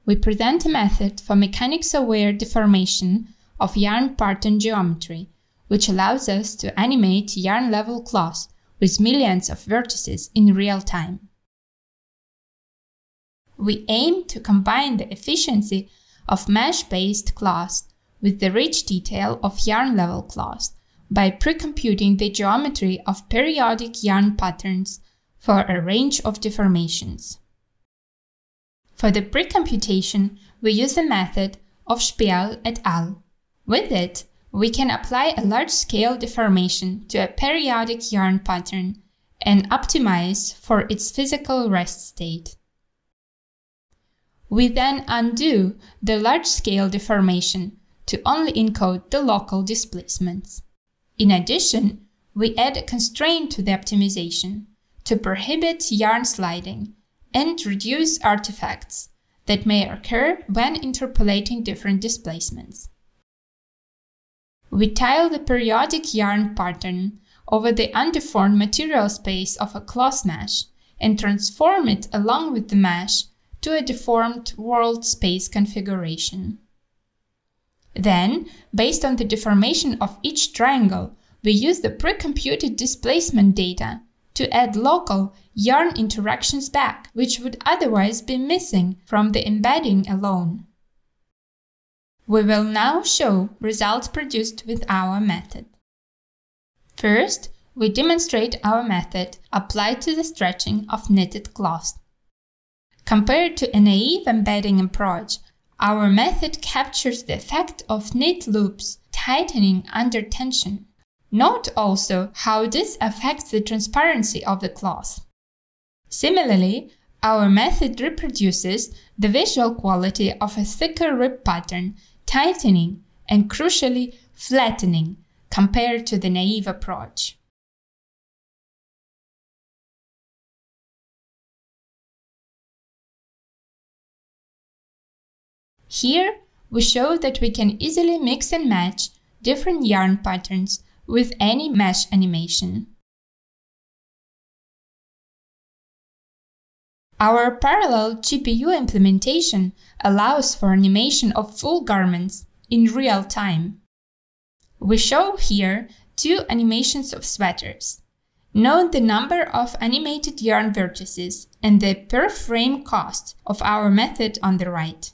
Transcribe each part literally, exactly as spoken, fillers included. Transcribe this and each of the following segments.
we present a method for mechanics-aware deformation of yarn pattern geometry, which allows us to animate yarn-level cloth with millions of vertices in real time. We aim to combine the efficiency of mesh-based cloth with the rich detail of yarn-level cloth by precomputing the geometry of periodic yarn patterns for a range of deformations. For the precomputation, we use the method of Sperl et al. With it, we can apply a large-scale deformation to a periodic yarn pattern and optimize for its physical rest state. We then undo the large-scale deformation to only encode the local displacements. In addition, we add a constraint to the optimization to prohibit yarn sliding and reduce artifacts that may occur when interpolating different displacements. We tile the periodic yarn pattern over the undeformed material space of a cloth mesh and transform it along with the mesh to a deformed world space configuration. Then, based on the deformation of each triangle, we use the precomputed displacement data to add local yarn interactions back, which would otherwise be missing from the embedding alone. We will now show results produced with our method. First, we demonstrate our method applied to the stretching of knitted cloth. Compared to a naive embedding approach, our method captures the effect of knit loops tightening under tension. Note also how this affects the transparency of the cloth. Similarly, our method reproduces the visual quality of a thicker rib pattern, tightening and crucially flattening compared to the naive approach. Here, we show that we can easily mix and match different yarn patterns with any mesh animation. Our parallel G P U implementation allows for animation of full garments in real time. We show here two animations of sweaters. Note the number of animated yarn vertices and the per frame cost of our method on the right.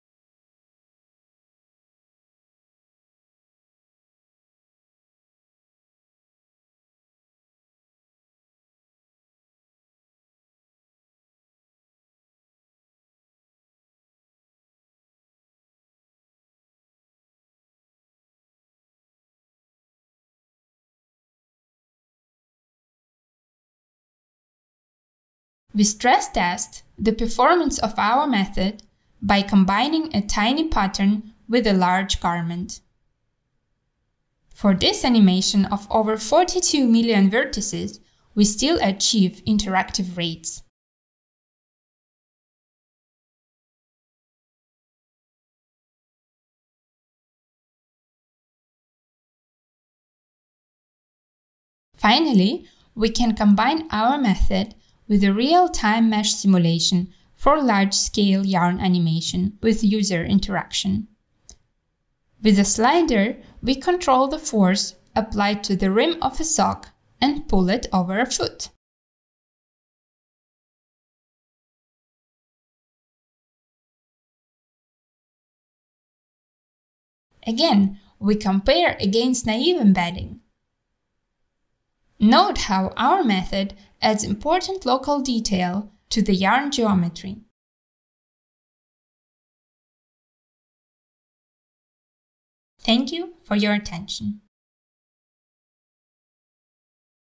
We stress test the performance of our method by combining a tiny pattern with a large garment. For this animation of over forty-two million vertices, we still achieve interactive rates. Finally, we can combine our method with a real-time mesh simulation for large-scale yarn animation with user interaction. With a slider, we control the force applied to the rim of a sock and pull it over a foot. Again, we compare against naive embedding. Note how our method adds important local detail to the yarn geometry. Thank you for your attention.